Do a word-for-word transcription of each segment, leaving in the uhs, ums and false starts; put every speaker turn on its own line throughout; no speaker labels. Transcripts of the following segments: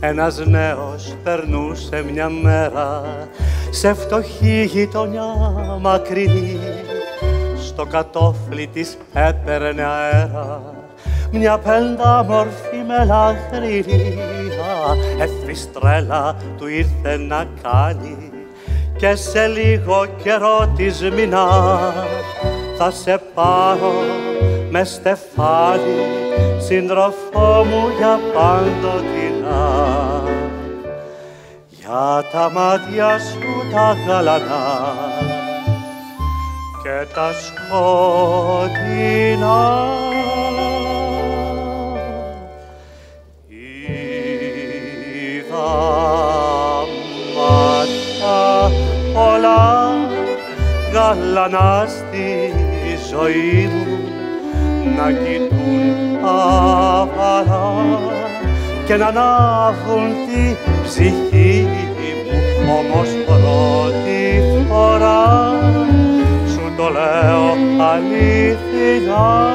ένας νέος περνούσε μια μέρα σε φτωχή γειτονιά μακρινή. Στο κατόφλι της έπαιρνε αέρα μια πεντάμορφη μελαχρινή. Εφιστρέλα του ήρθε να κάνει και σε λίγο καιρό της μηνά θα σε πάρω με στεφάνι, σύντροφό μου για παντοτινά. Για τα μάτια σου τα γαλανά και τα σκοτεινά είδα μάτια πολλά γαλανά στη ζωή μου να κοιτούν αβαρά και να ανάβουν τη ψυχή μου. Όμως πρώτη φορά σου το λέω αληθινά,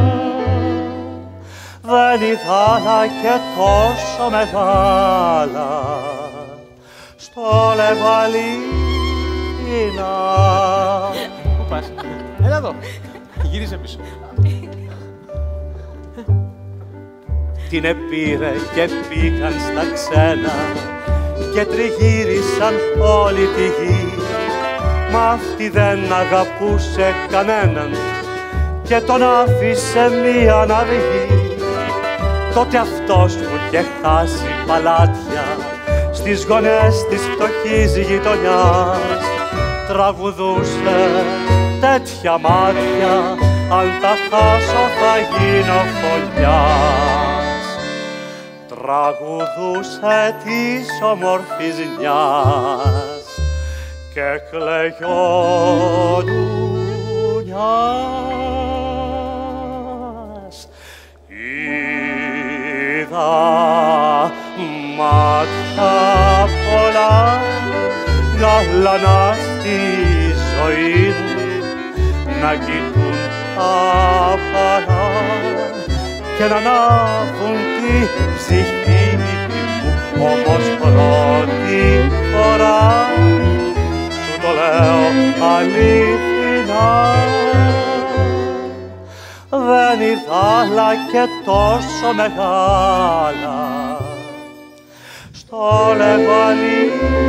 δεν είδα άλλα και τόσο μεγάλα στο λέγω αληθινά.
Πού πας? Έλα εδώ. Γύρισε πίσω.
Την επήρε και πήγαν στα ξένα και τριγύρισαν όλη τη γη. Μα αυτή δεν αγαπούσε κανέναν και τον άφησε μία να βγει. Τότε αυτός που είχε χάσει παλάτια στις γωνιές της φτωχής γειτονιάς τραγουδούσε τέτοια μάτια, αν τα χάσω θα γίνω φωλιάς. Τραγουδούσε της όμορφης νιάς και κλαιγόνουνιάς. Είδα μάτια πολλά γαλανά στη ζωή μου να κοιτούν αβαρά και να ανάβουν τη ψυχή μου. Όμως πρώτη φορά σου το λέω αληθινά, δεν είδα άλλα και τόσο μεγάλα στο λέγω αληθινά.